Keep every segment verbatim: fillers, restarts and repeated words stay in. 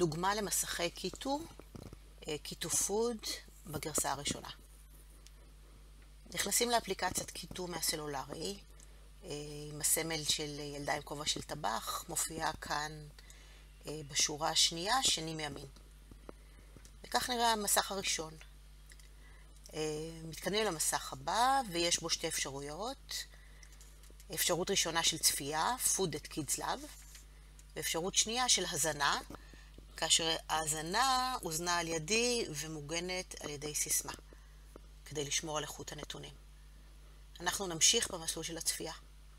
דוגמה למסכי קיטו, קיטו פוד בגרסה הראשונה. נכנסים לאפליקציית קיטו מהסלולרי, עם הסמל של ילדה עם כובע של טבח, מופיעה כאן בשורה השנייה, שני מימין. וכך נראה המסך הראשון. מתקדמים למסך הבא, ויש בו שתי אפשרויות. אפשרות ראשונה של צפייה, Food at Kids Love, ואפשרות שנייה של הזנה, כאשר ההזנה הוזנה על ידי ומוגנת על ידי סיסמה, כדי לשמור על איכות הנתונים. אנחנו נמשיך במסלול של הצפייה.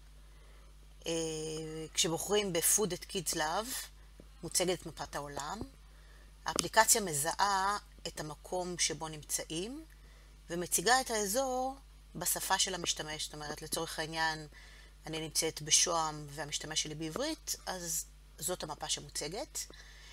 כשבוחרים ב-Food at Kids Love, מוצגת את מפת העולם. האפליקציה מזהה את המקום שבו נמצאים, ומציגה את האזור בשפה של המשתמש. זאת אומרת, לצורך העניין, אני נמצאת בשוהם והמשתמש שלי בעברית, אז זאת המפה שמוצגת.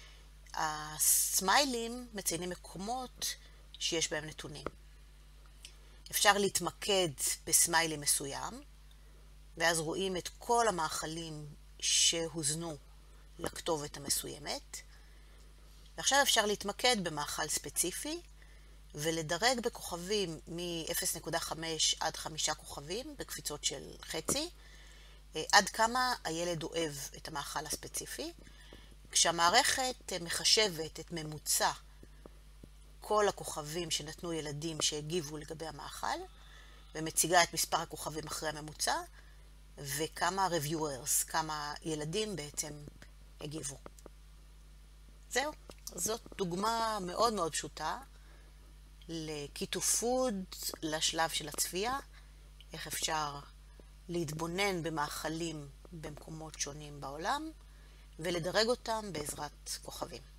הסמיילים מציינים מקומות שיש בהם נתונים. אפשר להתמקד בסמיילי מסוים, ואז רואים את כל המאכלים שהוזנו לכתובת המסוימת. ועכשיו אפשר להתמקד במאכל ספציפי, ולדרג בכוכבים מ-אפס נקודה חמש עד חמישה כוכבים, בקפיצות של חצי, עד כמה הילד אוהב את המאכל הספציפי. כשהמערכת מחשבת את ממוצע כל הכוכבים שנתנו ילדים שהגיבו לגבי המאכל, ומציגה את מספר הכוכבים אחרי הממוצע, וכמה reviewers, כמה ילדים בעצם הגיבו. זהו, זאת דוגמה מאוד מאוד פשוטה לקיטו פוד, לשלב של הצפייה, איך אפשר להתבונן במאכלים במקומות שונים בעולם, ולדרג אותם בעזרת כוכבים.